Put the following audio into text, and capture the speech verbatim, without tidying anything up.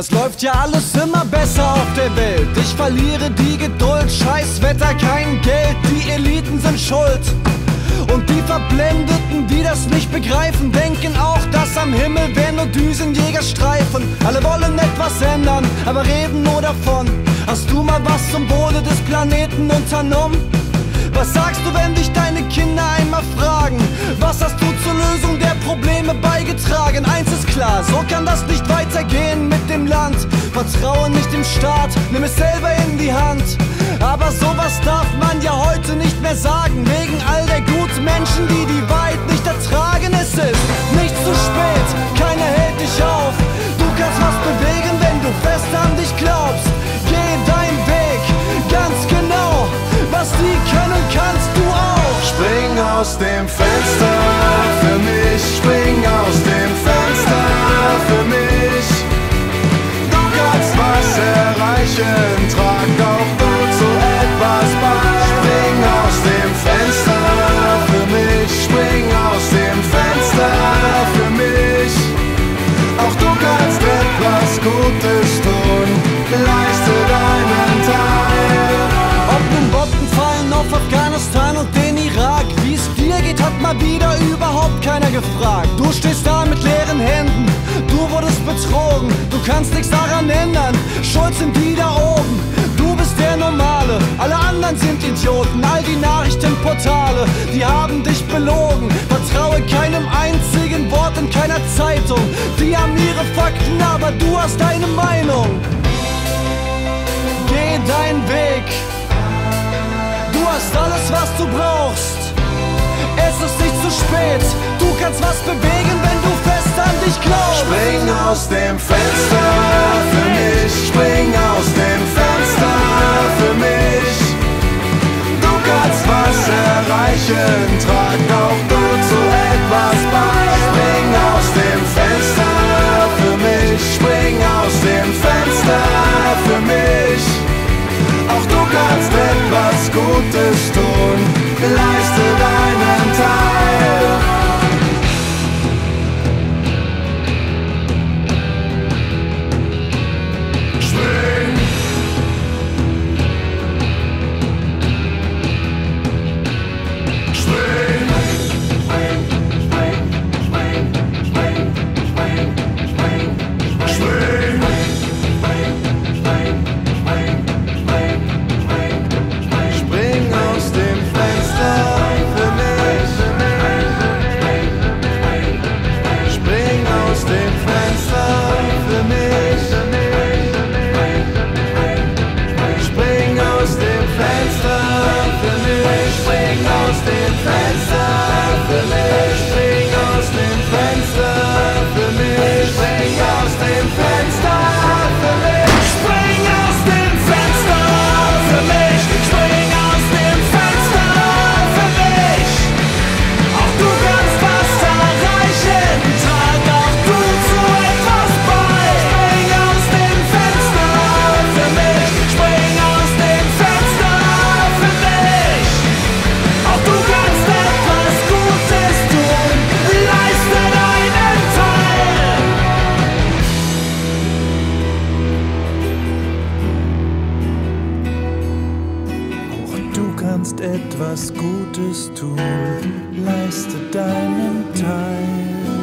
Das läuft ja alles immer besser auf der Welt. Ich verliere die Geduld, scheiß Wetter, kein Geld. Die Eliten sind schuld. Und die Verblendeten, die das nicht begreifen, denken auch, dass am Himmel wären nur Düsenjägerstreifen. Alle wollen etwas ändern, aber reden nur davon. Hast du mal was zum Wohle des Planeten unternommen? Was sagst du, wenn dich deine Kinder einmal fragen? Was hast du zur Lösung der Probleme beigetragen? Eins ist klar, so kann das nicht weitergehen mit dem Land. Vertraue nicht dem Staat, nimm es selber in die Hand. Aber sowas darf man ja heute nicht mehr sagen, wegen all der guten Menschen, die die Wahrheit nicht ertragen. Es ist nicht zu spät, keiner hält dich auf. Du kannst was bewegen, wenn du fest an dich glaubst. Geh deinen Weg, ganz genau. Was die können, kannst du auch. Spring aus dem Fenster für mich, spring aus dem Fenster für mich. Du kannst was erreichen, trag auch du zu etwas bei. Spring aus dem Fenster für mich, spring aus dem Fenster für mich. Auch du kannst etwas Gutes tun, leiste deinen Teil. Ob nun Bomben fallen auf Afghanistan und den Irak, wie es dir geht, hat mal wieder überhaupt keiner gefragt. Du stehst da mit leeren Händen, du wurdest betrogen, du kannst nichts daran ändern, schuld sind die da oben. Du bist der Normale, alle anderen sind Idioten, all die Nachrichtenportale, die haben dich belogen. Vertraue keinem einzigen Wort in keiner Zeitung, die haben ihre Fakten, aber du hast deine Meinung. Geh deinen Weg. Du hast alles, was du brauchst. Es ist nicht zu spät. Du kannst was bewegen, wenn du fest an dich glaubst. Spring aus dem Fenster für mich. Spring aus dem Fenster für mich. Du kannst was erreichen. Trag auch du zu etwas bei. Spring aus dem Fenster für mich. Spring aus dem Fenster für mich. Auch du kannst etwas Gutes tun, leiste deinen Teil. Spring. Spring. Spring, spring, spring, spring, spring, spring, spring. Spring aus dem Fenster für mich. Spring aus dem Fenster für mich. Spring aus dem Fenster für mich. Spring aus dem Fenster für mich. Spring aus dem Fenster für mich. Spring aus dem Fenster für mich. Spring aus dem Fenster für mich. Spring aus dem Fenster für mich. Auch du kannst was erreichen. Trag auch du zu etwas bei. Spring aus dem Fenster für mich. Spring aus dem Fenster für mich. Auch du kannst etwas Gutes tun. Leiste deinen Teil. Auch du kannst etwas Gutes tun. Leiste deinen Teil.